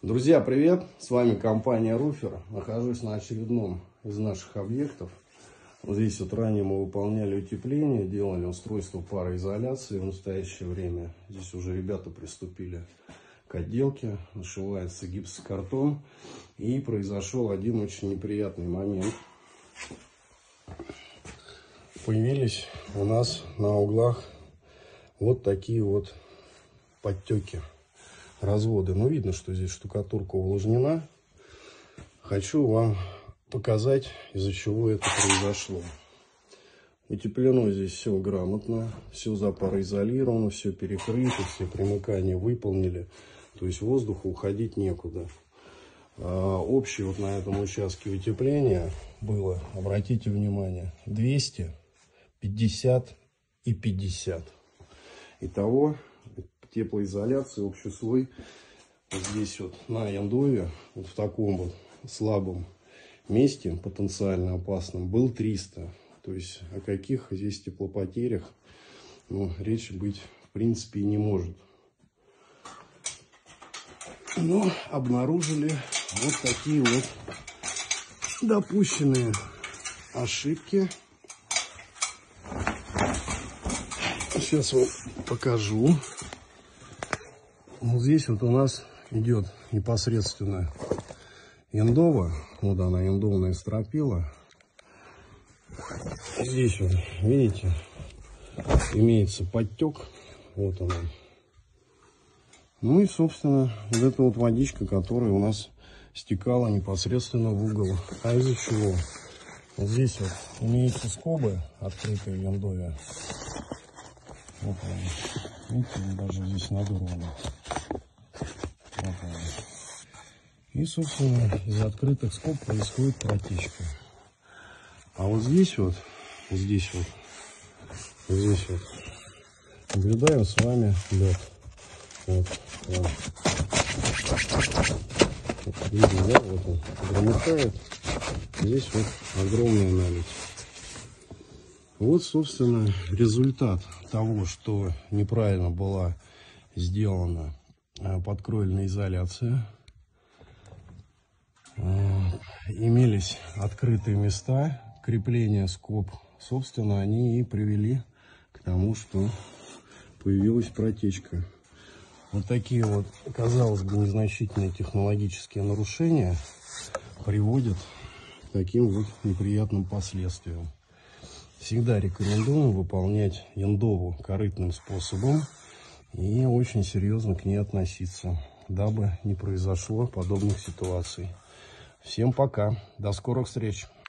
Друзья, привет! С вами компания Руфер. Нахожусь на очередном из наших объектов. Вот здесь вот ранее мы выполняли утепление, делали устройство пароизоляции. В настоящее время здесь уже ребята приступили к отделке. Нашивается гипсокартон. И произошел один очень неприятный момент. Появились у нас на углах вот такие вот подтеки. Разводы. Но видно, что здесь штукатурка увлажнена. Хочу вам показать, из-за чего это произошло. Утеплено здесь все грамотно, все запароизолировано, все перекрыто, все примыкания выполнили. То есть воздуху уходить некуда. Общее вот на этом участке утепления было, обратите внимание, 200, 50 и 50. Итого теплоизоляции, общий слой вот здесь вот на эндове, вот в таком вот слабом месте, потенциально опасном, был 300. То есть о каких здесь теплопотерях речи быть в принципе не может. Но обнаружили вот такие вот допущенные ошибки. Сейчас вам покажу. Вот здесь вот у нас идет непосредственно эндова. Вот она, эндовная стропила. Здесь вот, видите, имеется подтек. Вот она. Ну и, собственно, вот эта вот водичка, которая у нас стекала непосредственно в угол. А из-за чего? Вот здесь вот имеются скобы, открытые в эндове. Вот они. Видите, даже здесь надорвано. Вот они. И, собственно, из открытых скоб происходит протечка. А вот здесь вот, здесь вот наблюдаем с вами лед. Вот. Видно, да? Вот он громыхает. Здесь вот огромная наледь. Вот, собственно, результат того, что неправильно была сделана подкроильная изоляция. Имелись открытые места крепления скоб. Собственно, они и привели к тому, что появилась протечка. Вот такие вот, казалось бы, незначительные технологические нарушения приводят к таким вот неприятным последствиям. Всегда рекомендуем выполнять эндову корытным способом и очень серьезно к ней относиться, дабы не произошло подобных ситуаций. Всем пока, до скорых встреч!